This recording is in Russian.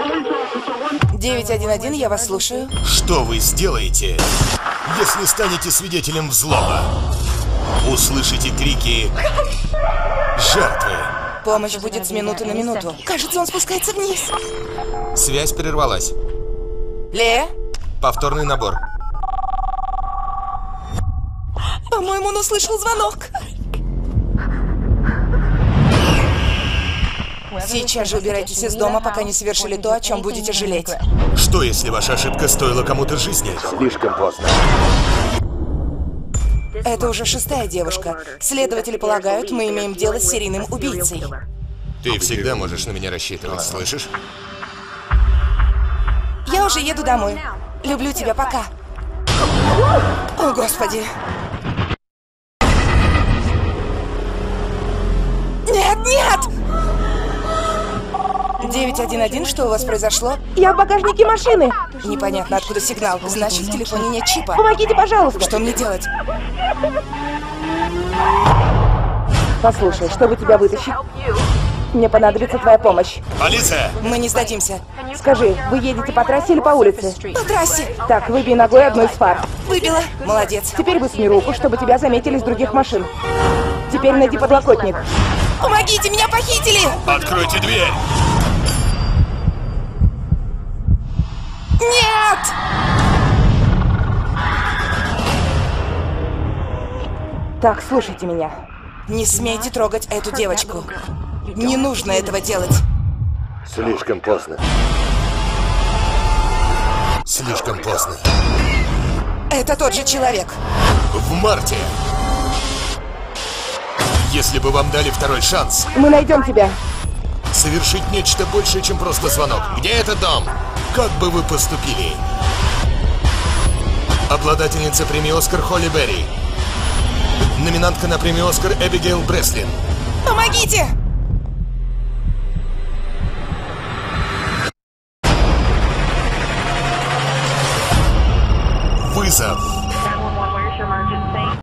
911, я вас слушаю. Что вы сделаете, если станете свидетелем взлома? Услышите крики жертвы. Помощь будет с минуты на минуту. Кажется, он спускается вниз. Связь прервалась. Лея? Повторный набор. По-моему, он услышал звонок. Сейчас же убирайтесь из дома, пока не совершили то, о чем будете жалеть. Что, если ваша ошибка стоила кому-то жизни? Слишком поздно. Это уже 6-я девушка. Следователи полагают, мы имеем дело с серийным убийцей. Ты всегда можешь на меня рассчитывать, слышишь? Я уже еду домой. Люблю тебя, пока. О, Господи. Нет, нет! 911, что у вас произошло? Я в багажнике машины. Непонятно, откуда сигнал. Значит, в телефоне нет чипа. Помогите, пожалуйста. Что мне делать? Послушай, чтобы тебя вытащить, мне понадобится твоя помощь. Полиция! Мы не сдадимся. Скажи, вы едете по трассе или по улице? По трассе. Так, выбей ногой одну из фар. Выбила. Молодец. Теперь высуни руку, чтобы тебя заметили с других машин. Теперь найди подлокотник. Помогите, меня похитили! Откройте дверь! Нет! Так, слушайте меня. Не смейте трогать эту девочку. Не нужно этого делать. Слишком поздно. Слишком поздно. Это тот же человек. В марте. Если бы вам дали второй шанс Мы найдем тебя. совершить нечто большее, чем просто звонок. Где этот дом? Как бы вы поступили? Обладательница премии «Оскар» Холли Берри. Номинантка на премию «Оскар» Эбигейл Бреслин. Помогите! Вызов.